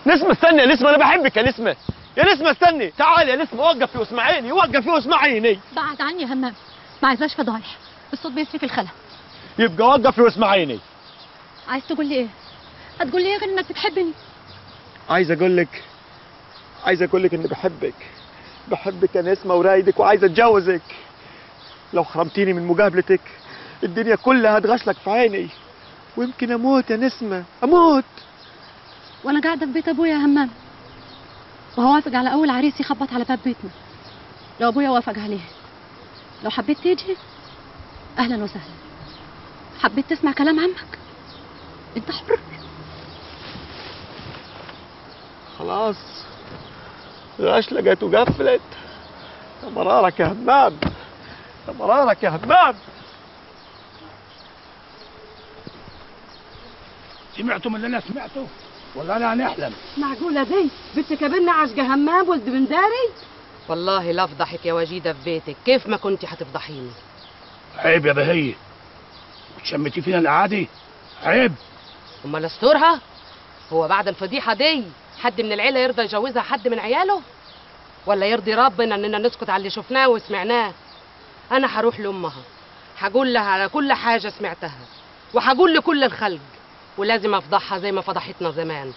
نسمة استني يا نسمة، انا بحبك يا نسمة. يا نسمة استني، تعالي يا نسمة، وقفي واسمعيني، وقفي واسمعيني. بعد عني يا همام، ما عايزاش فضايح، الصوت بيسري في الخلا. يبقى وقفي واسمعيني. عايز تقول لي ايه؟ هتقول لي ايه غير انك بتحبني؟ عايز اقول لك اني بحبك يا نسمة ورايدك وعايز اتجوزك. لو حرمتيني من مقابلتك الدنيا كلها هتغشلك في عيني، ويمكن اموت يا نسمة، اموت. وانا قاعده في بيت ابويا يا همام، وهوافق على اول عريس يخبط على باب بيتنا لو ابويا وافق عليه. لو حبيت تيجي اهلا وسهلا، حبيت تسمع كلام عمك انت حر. خلاص غشلقت وقفلت. يا مرارك يا همام، يا مرارك يا همام. سمعتوا من اللي انا سمعته ولا انا هنحلم؟ معقولة دي بنت كبرنا عشقة همام ولد بنداري؟ والله لا افضحك يا وجيده في بيتك، كيف ما كنتي هتفضحيني. عيب يا بهية، وتشمتي فينا العادي، عيب. امال استورها؟ هو بعد الفضيحه دي حد من العيله يرضى يجوزها حد من عياله؟ ولا يرضي ربنا اننا نسكت على اللي شفناه وسمعناه؟ انا هروح لامها، هقول لها على كل حاجه سمعتها، وهقول لكل الخلق، ولازم افضحها زي ما فضحتنا زمان.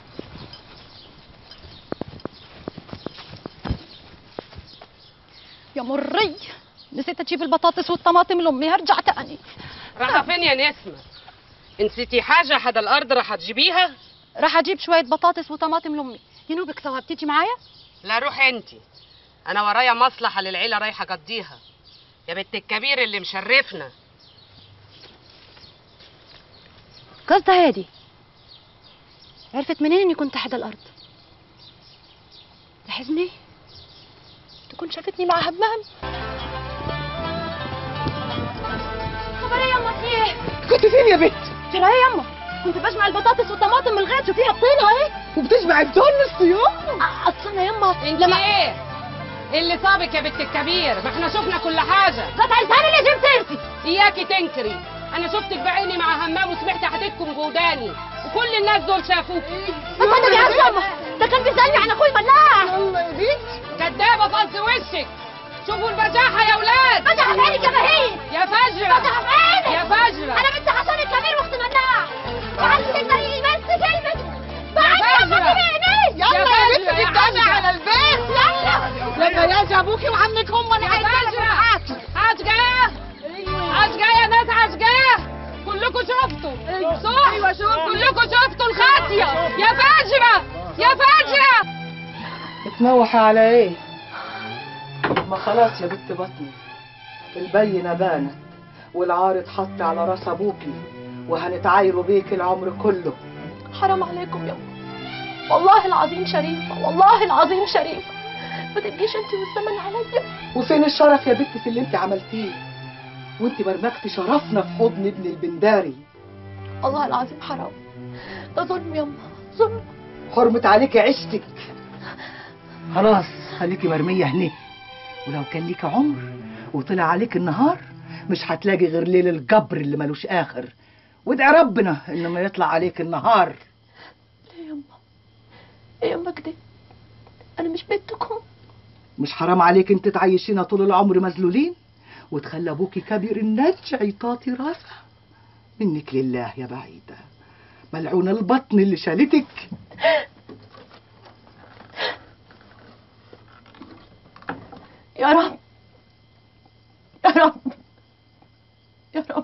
يا مري، نسيت اجيب البطاطس والطماطم لامي، هرجع تاني. راح فين يا نسمه؟ نسيتي حاجه حدا الارض راح تجيبيها؟ راح اجيب شويه بطاطس وطماطم لامي. ينوبك ثواب تيجي معايا؟ لا روحي انتي، انا ورايا مصلحه للعيله رايحه اقضيها. يا بنت الكبير اللي مشرفنا. قصدها هادي عرفت منين اني كنت تحت الارض؟ لحزني تكون شافتني مع همام. خبر ايه يما فيه؟ كنت فين يا بنت؟ جرى ايه يما؟ كنت بجمع البطاطس والطماطم من الغيط وفيها الطينه اهي. وبتجمع الدول نص يوم؟ اصل انا يما انت ايه اللي صابك يا بنت الكبير؟ ما احنا شفنا كل حاجه. قطع لساني اللي جبت سيرتي. اياكي تنكري، انا شفتك بعيني مع همام وسمعت حديثكم جوداني، وكل الناس دول شافوك. ما تصدقي يا يما، ده كان بيسالني عن اخوي ملاح. الله يا بنت، كدابه فلس وشك. شوفوا البجاحه يا اولاد. فتح في عينك يا بهيج. يا فجره فتح في عينك يا فجره. انا بنت حسن الكبير واخت ملاح. وعايز تقدري لي بس كلمه بعد فجرة. ما عينيك. يلا يا بنت يا قدامي عجلة. على البيت، يلا لما يجي ابوكي وعمك هم انا يا فجره عجقاه عجقاه يا ناس عجقاه. كلكم شفتوا صح؟ ايوه شوف كلكم شفتوا الخاطيه. يا فجره يا فجره. تنوحي على ايه؟ ما خلاص يا بنت بطني، البينة بانت والعار اتحط على راس ابوكي، وهنتعايروا بيك العمر كله. حرام عليكم يما، والله العظيم شريفه، والله العظيم شريفه، ما تبقيش انت والزمن عليا. وفين الشرف يا بنت في اللي انت عملتيه؟ وانت برمجتي شرفنا في حضن ابن البنداري. والله العظيم حرام، ده ظلم يما، ظلم. حرمت عليكي عشتك، خلاص خليكي مرمية هنا، ولو كان ليكي عمر وطلع عليك النهار مش هتلاقي غير ليل الجبر اللي ملوش آخر، وادعي ربنا إنه ما يطلع عليك النهار. ليه يما؟ ايه يما كده؟ أنا مش بنتكم؟ مش حرام عليك انت تعيشينا طول العمر مذلولين وتخلي ابوكي كبير النجع يطاطي راسها؟ منك لله يا بعيدة، ملعون البطن اللي شالتك. يا رب يا رب يا رب.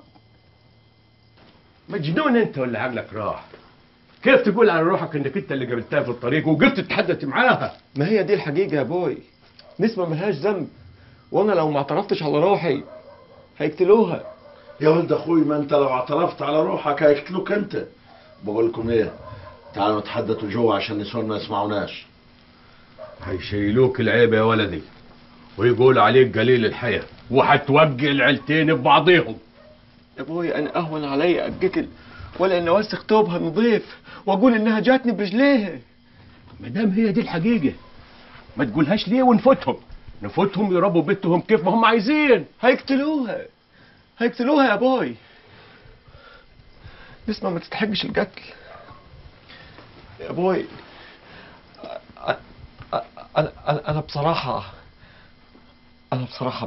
مجنون انت ولا عقلك راح؟ كيف تقول على روحك انك انت اللي قابلتها في الطريق وقلت تتحدث معاها؟ ما هي دي الحقيقة يا ابوي، نسمة ملهاش ذنب، وانا لو ما اعترفتش على روحي هيقتلوها. يا ولد اخوي، ما انت لو اعترفت على روحك هيقتلوك انت. بقول لكم ايه، تعالوا نتحدثوا جوا عشان النسوان ما يسمعوناش. هيشيلوك العيب يا ولدي ويقول عليك قليل الحياة، وهتوقع العيلتين ببعضيهم. يا ابوي انا اهون علي اتقتل ولا اني اوسخ ثوبها نظيف واقول انها جاتني برجليها. ما دام هي دي الحقيقة ما تقولهاش ليه ونفوتهم يربوا بنتهم كيف ما هم عايزين. هيقتلوها يا ابوي. نسمة ما تستحقش القتل يا ابوي، أنا بصراحة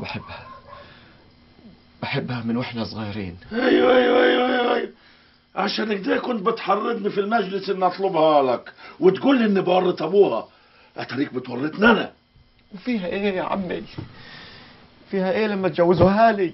بحبها من وإحنا صغيرين. ايوه عشان كده كنت بتحرضني في المجلس ان اطلبها لك وتقول لي اني بورط ابوها. اتاريك بتورطني انا. وفيها إيه يا عمي؟ فيها إيه لما تجوزوها لي؟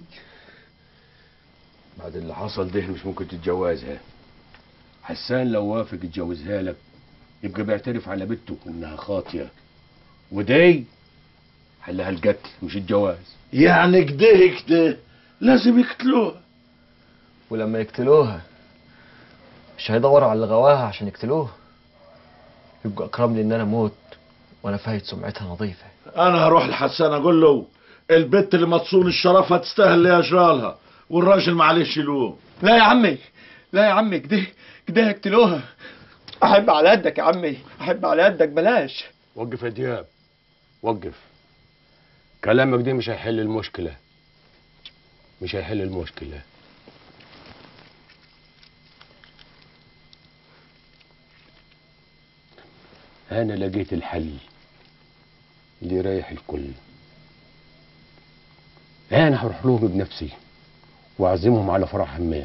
بعد اللي حصل ده مش ممكن تتجوزها. حسان لو وافق يتجوزها لك يبقى بيعترف على بنته انها خاطيه، ودي حلها القتل مش الجواز. يعني كده لازم يقتلوها. ولما يقتلوها مش هيدوروا على اللي غواها عشان يقتلوها؟ يبقى أكرم لي إن أنا أموت وأنا فايت سمعتها نظيفة. انا هروح لحسان اقول له البت اللي متصون الشرف هتستاهل اللي اجرالها، والراجل معلش يلوم. لا يا عمي كده يقتلوها. أحب على قدك يا عمي، أحب على قدك، بلاش. وقف يا دياب، وقف. كلامك ده مش هيحل المشكله، مش هيحل المشكله. أنا لقيت الحل اللي يريح الكل. أنا هروح لهم بنفسي وأعزمهم على فرح همام.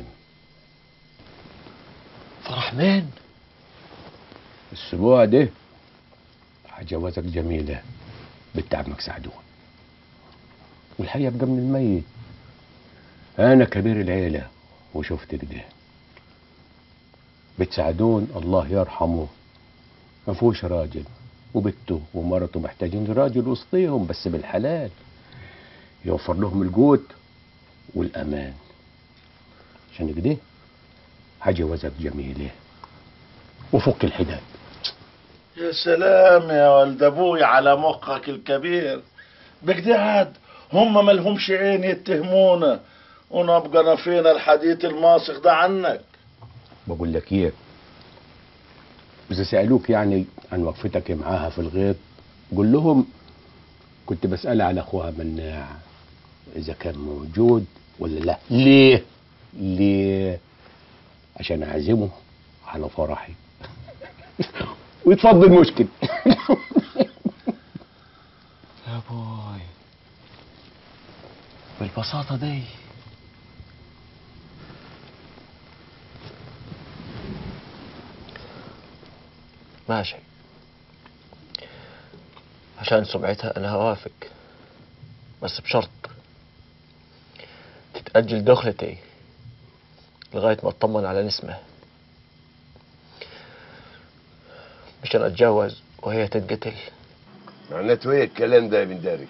فرح مين؟ الأسبوع ده هجوزك جميلة بنت عمك سعدون، والحي يبقى من الميت. أنا كبير العيلة وشفت كده. بنت سعدون الله يرحمه ما فيهوش راجل، وبنته ومرته محتاجين راجل وسطيهم بس بالحلال يوفر لهم الجود والأمان. عشان كده هجوزك جميلة وفك الحداد. يا سلام يا ولد ابوي على مخك الكبير. بكده عاد هم ملهمش عين يتهمونا ونبقى نفينا الحديث الماسخ ده عنك. بقول لك ايه، إذا سألوك يعني عن وقفتك معاها في الغيط قول لهم كنت بسأل على أخوها مناع إذا كان موجود ولا لا. ليه؟ عشان أعزمه على فرحي ويتفضل مشكل. يا بوي بالبساطة دي؟ ماشي، عشان سمعتها أنا هوافق، بس بشرط تتأجل دخلتي لغاية ما أطمن على نسمة، مشان أتجوز وهي تتقتل. معناته ايه الكلام ده يا بن داري؟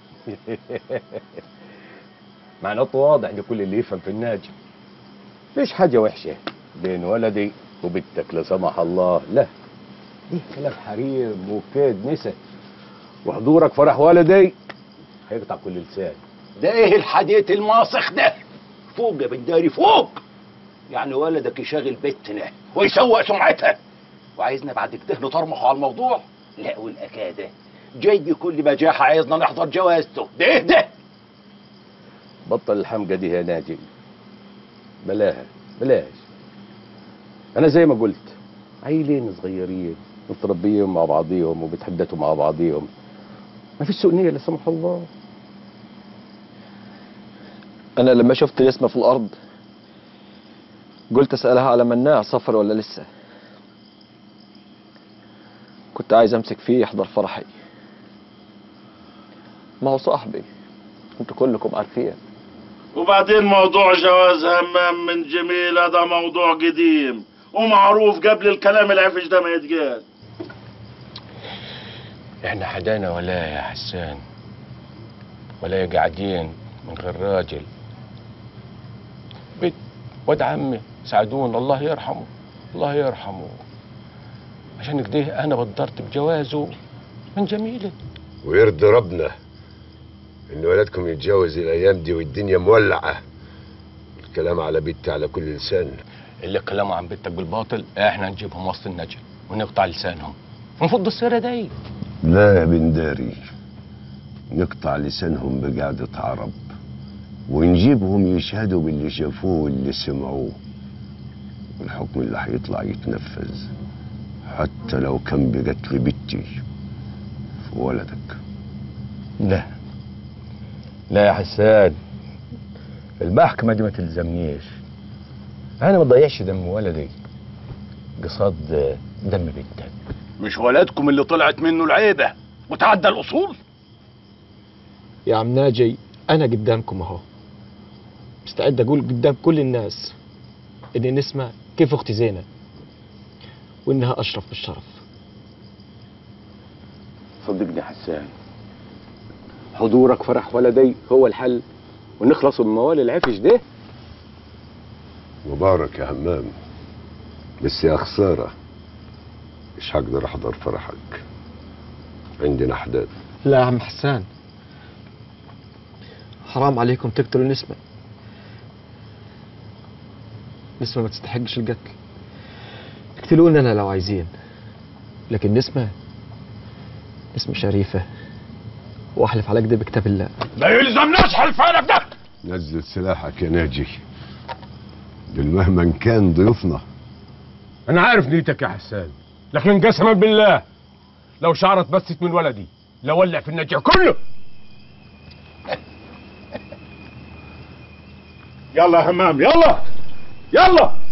معناته واضح لكل اللي يفهم في الناجم. مفيش حاجة وحشة بين ولدي وبنتك لا سمح الله، لا، دي كلام حريم وكيد نسا. وحضورك فرح ولدي هيقطع كل لسان. ده ايه الحديث الماسخ ده؟ فوق يا بن داري فوق. يعني ولدك يشغل بنتنا ويسوق سمعتها وعايزنا بعد كده نطرمخ على الموضوع؟ لا والاكاده جاي بكل بجاحه عايزنا نحضر جوازته. ده ايه ده؟ بطل الحمقى دي يا ناجي، بلاش. انا زي ما قلت عيلين صغيرين متربيين مع بعضيهم وبيتحدثوا مع بعضيهم، ما فيش سوء نية لا سمح الله. أنا لما شفت الاسم في الأرض قلت أسألها على مناع صفر ولا لسه. كنت عايز أمسك فيه يحضر فرحي، ما هو صاحبي انتوا كلكم عارفين. وبعدين موضوع جواز همام من جميلة ده موضوع قديم ومعروف قبل الكلام العفش ده ما يتقال. احنا حدانا ولا يا حسان ولا قاعدين من غير راجل. بيت واد عمي سعدون الله يرحمه عشان كده انا بدرت بجوازه من جميلة. ويرضي ربنا ان ولدكم يتجوز الايام دي والدنيا مولعه. الكلام على بنتي على كل لسان. اللي كلامه عن بنتك بالباطل احنا نجيبهم وسط النجم ونقطع لسانهم ونفض السيره دي. لا يا بن داري، نقطع لسانهم بقعدة عرب ونجيبهم يشهدوا باللي شافوه واللي سمعوه، والحكم اللي هيطلع يتنفذ حتى لو كان بقتل بنتي بولدك. لا لا يا حسان، المحكمة دي ما تلزمنيش. أنا ما ضيعش دم ولدي قصاد دم بنتك. مش ولدكم اللي طلعت منه العيبة وتعدى الأصول؟ يا عم ناجي، أنا قدامكم أهو، مستعد أقول قدام كل الناس إن نسمة كيف أختي زينب وإنها أشرف بالشرف. صدقني حسان، حضورك فرح ولدي هو الحل ونخلصوا من موال العفش ده. مبارك يا همام، بس يا خسارة مش هقدر أحضر فرحك، عندنا أحداث. لا يا عم حسان، حرام عليكم تقتلوا نسمة. نسمة ما تستحقش القتل، اقتلوني أنا لو عايزين، لكن نسمة شريفة، وأحلف على كده بكتاب الله. لا يلزمناش حلفانك ده. نزل سلاحك يا ناجي، دول مهما كان ضيوفنا. انا عارف نيتك يا حسان، لكن قسما بالله لو شعرت بست من ولدي لولع في النجع كله. يلا يا همام، يلا يلا.